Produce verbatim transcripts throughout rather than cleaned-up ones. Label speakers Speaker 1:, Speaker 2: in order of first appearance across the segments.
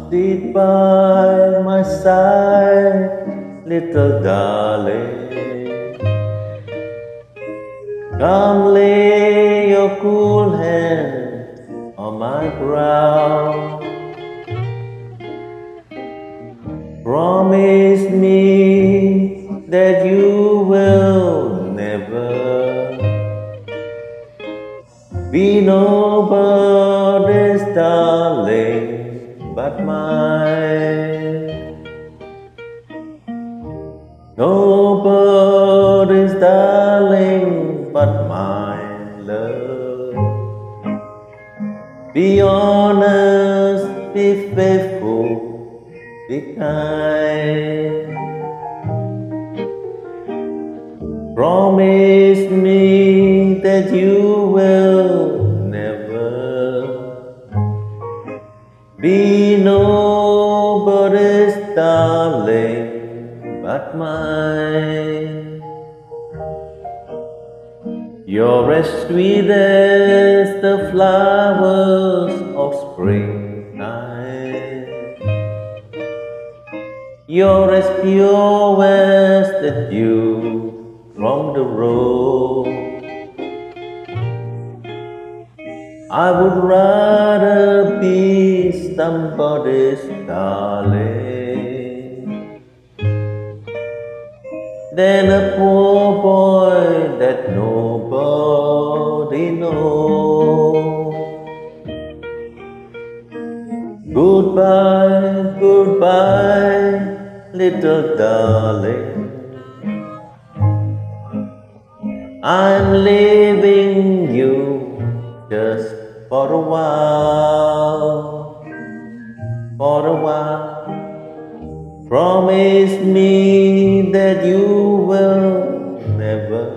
Speaker 1: Sit by my side, little darling. Come lay your cool hand on my brow. Promise me that you will never be nobody's darling but mine. Nobody's darling but mine, love. Be honest, be faithful, be kind. Promise me that you will never be nobody's darling but mine. You're as sweet as the flowers of springtime. You're as pure as the dew from the rose. I would rather be somebody's darling than a poor boy that nobody knows. Goodbye, goodbye, little darling. I'm leaving you just for a while, for a while. Promise me that you will never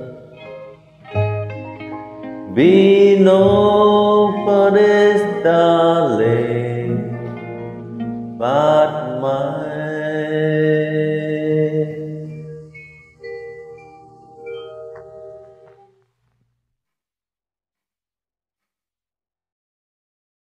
Speaker 1: be nobody's darling. Bye.